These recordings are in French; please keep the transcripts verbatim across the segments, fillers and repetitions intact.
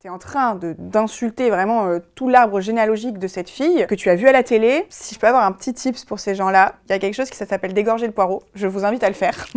T'es en train d'insulter vraiment euh, tout l'arbre généalogique de cette fille que tu as vue à la télé. Si je peux avoir un petit tips pour ces gens-là, il y a quelque chose qui s'appelle dégorger le poireau. Je vous invite à le faire.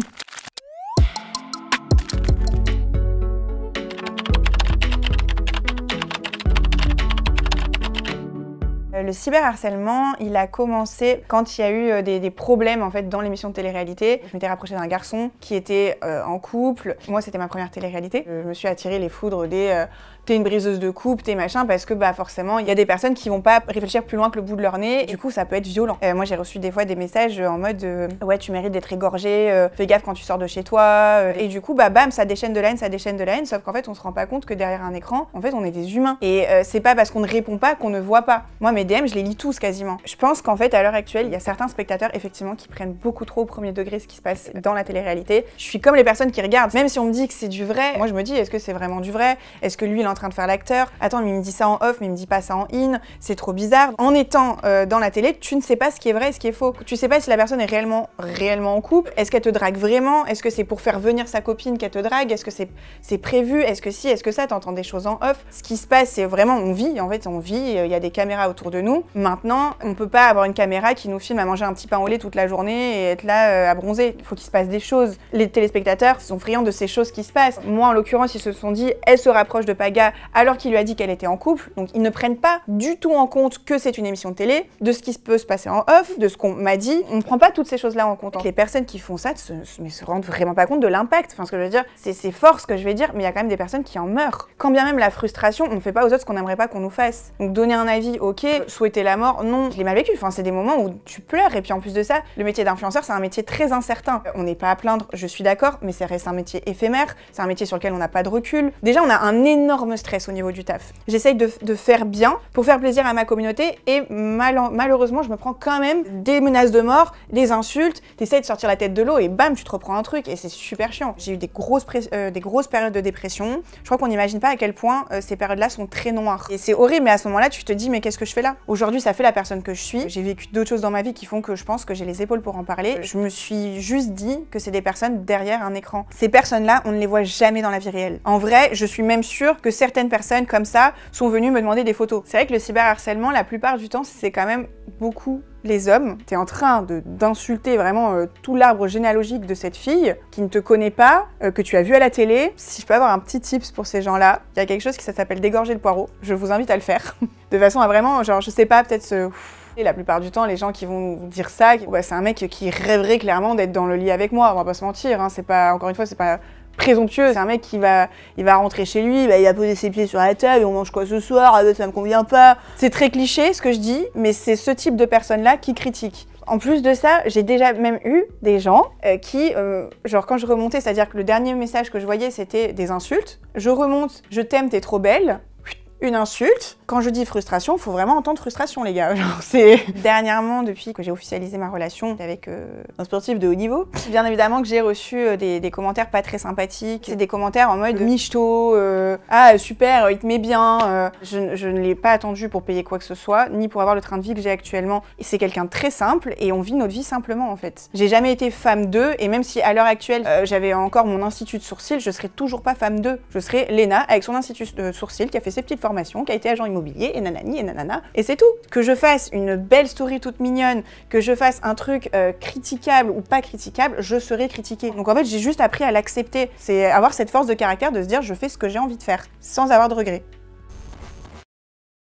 Le cyberharcèlement, il a commencé quand il y a eu des, des problèmes en fait dans l'émission de télé-réalité. Je m'étais rapprochée d'un garçon qui était euh, en couple. Moi, c'était ma première télé-réalité. Je me suis attiré les foudres des euh, t'es une briseuse de couple, t'es machin, parce que bah forcément, il y a des personnes qui vont pas réfléchir plus loin que le bout de leur nez. Et du coup, ça peut être violent. Euh, moi, j'ai reçu des fois des messages en mode euh, ouais, tu mérites d'être égorgé, euh, fais gaffe quand tu sors de chez toi. Euh, et du coup, bah bam, ça déchaîne de la haine, ça déchaîne de la haine. Sauf qu'en fait, on se rend pas compte que derrière un écran, en fait, on est des humains. Et euh, c'est pas parce qu'on ne répond pas qu'on ne voit pas. Moi, mes D M, je les lis tous quasiment. Je pense qu'en fait, à l'heure actuelle, il y a certains spectateurs, effectivement, qui prennent beaucoup trop au premier degré ce qui se passe dans la télé-réalité. Je suis comme les personnes qui regardent. Même si on me dit que c'est du vrai, moi, je me dis, est-ce que c'est vraiment du vrai? Est-ce que lui, il est en train de faire l'acteur? Attends, mais il me dit ça en off, mais il me dit pas ça en in. C'est trop bizarre. En étant euh, dans la télé, tu ne sais pas ce qui est vrai et ce qui est faux. Tu sais pas si la personne est réellement, réellement en couple. Est-ce qu'elle te drague vraiment? Est-ce que c'est pour faire venir sa copine qu'elle te drague? Est-ce que c'est c'est prévu? Est-ce que si? Est-ce que ça? T'entends des choses en off? Ce qui se passe, c'est vraiment, on vit. En fait, on vit. Il y a des caméras autour de nous. Maintenant, on peut pas avoir une caméra qui nous filme à manger un petit pain au lait toute la journée et être là euh, à bronzer. Il faut qu'il se passe des choses. Les téléspectateurs sont friands de ces choses qui se passent. Moi, en l'occurrence, ils se sont dit, elle se rapproche de Paga alors qu'il lui a dit qu'elle était en couple. Donc, ils ne prennent pas du tout en compte que c'est une émission de télé, de ce qui peut se passer en off, de ce qu'on m'a dit. On ne prend pas toutes ces choses-là en compte. Les personnes qui font ça ne se, se rendent vraiment pas compte de l'impact. Enfin, ce que je veux dire, c'est fort ce que je vais dire, mais il y a quand même des personnes qui en meurent. Quand bien même la frustration, on ne fait pas aux autres ce qu'on n'aimerait pas qu'on nous fasse. Donc, donner un avis, ok. Souhaiter la mort, non. Je l'ai mal vécu. Enfin, c'est des moments où tu pleures. Et puis en plus de ça, le métier d'influenceur, c'est un métier très incertain. On n'est pas à plaindre, je suis d'accord, mais ça reste un métier éphémère. C'est un métier sur lequel on n'a pas de recul. Déjà, on a un énorme stress au niveau du taf. J'essaye de, de faire bien pour faire plaisir à ma communauté et mal, malheureusement, je me prends quand même des menaces de mort, des insultes. T'essayes de sortir la tête de l'eau et bam, tu te reprends un truc et c'est super chiant. J'ai eu des grosses, euh, des grosses périodes de dépression. Je crois qu'on n'imagine pas à quel point euh, ces périodes-là sont très noires. Et c'est horrible, mais à ce moment-là, tu te dis, mais qu'est-ce que je fais là? Aujourd'hui, ça fait la personne que je suis. J'ai vécu d'autres choses dans ma vie qui font que je pense que j'ai les épaules pour en parler. Je me suis juste dit que c'est des personnes derrière un écran. Ces personnes-là, on ne les voit jamais dans la vie réelle. En vrai, je suis même sûre que certaines personnes comme ça sont venues me demander des photos. C'est vrai que le cyberharcèlement, la plupart du temps, c'est quand même beaucoup les hommes. T'es en train d'insulter vraiment euh, tout l'arbre généalogique de cette fille qui ne te connaît pas, euh, que tu as vu à la télé. Si je peux avoir un petit tips pour ces gens-là, il y a quelque chose qui s'appelle dégorger le poireau. Je vous invite à le faire. De façon à vraiment, genre, je sais pas, peut-être se... Et la plupart du temps, les gens qui vont dire ça, bah, c'est un mec qui rêverait clairement d'être dans le lit avec moi. On va pas se mentir, hein, c'est pas, encore une fois, c'est pas présomptueux. C'est un mec qui va, il va rentrer chez lui, bah, il va poser ses pieds sur la table, et on mange quoi ce soir, ah, bah, ça me convient pas. C'est très cliché ce que je dis, mais c'est ce type de personnes-là qui critiquent. En plus de ça, j'ai déjà même eu des gens euh, qui, euh, genre quand je remontais, c'est-à-dire que le dernier message que je voyais, c'était des insultes. Je remonte, je t'aime, t'es trop belle. Une insulte. Quand je dis frustration, il faut vraiment entendre frustration, les gars. Genre, c'est... Dernièrement, depuis que j'ai officialisé ma relation avec euh, un sportif de haut niveau, bien évidemment que j'ai reçu euh, des, des commentaires pas très sympathiques. C'est des commentaires en mode michto, euh, ah super, il te met bien. Euh, je, je ne l'ai pas attendu pour payer quoi que ce soit, ni pour avoir le train de vie que j'ai actuellement. C'est quelqu'un de très simple et on vit notre vie simplement en fait. J'ai jamais été femme d'eux et même si à l'heure actuelle euh, j'avais encore mon institut de sourcil, je serais toujours pas femme d'eux. Je serais Léna avec son institut de sourcil qui a fait ses petites formations, qui a été agent immobilier et nanani et nanana. Et c'est tout. Que je fasse une belle story toute mignonne, que je fasse un truc euh, critiquable ou pas critiquable, je serai critiquée. Donc en fait, j'ai juste appris à l'accepter. C'est avoir cette force de caractère de se dire je fais ce que j'ai envie de faire, sans avoir de regrets.